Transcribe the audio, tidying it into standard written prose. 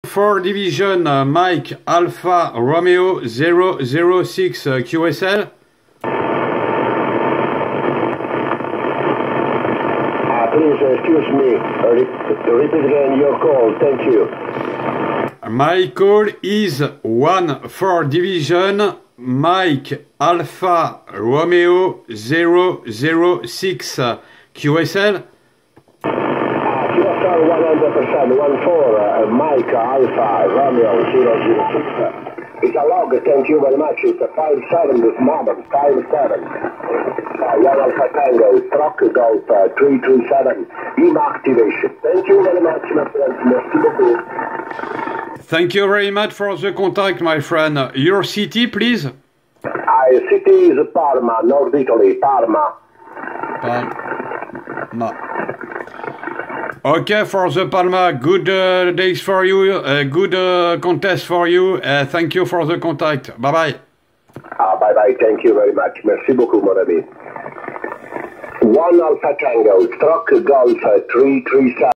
4 Division, Mike Alpha Romeo 006 QSL. Please excuse me. Repeat again your call. Thank you. My call is 1-4 Division, Mike Alpha Romeo 006 QSL. QSL 100%, 1-4, Mike Alpha Romeo 006. It's a log, thank you very much. It's a 5-7 this moment, 5-7. 1 Alpha Tango, Truck Golf 337, EMA activation. Thank you very much, my friend. Merci beaucoup. Thank you very much for the contact, my friend. Your city, please? City is Parma, North Italy, Parma. Palma. Okay, for the Palma, good days for you, good contest for you. Thank you for the contact. Bye-bye. Bye-bye, thank you very much. Merci beaucoup, mon ami. 1 Alpha Tango, Truck Golf 337.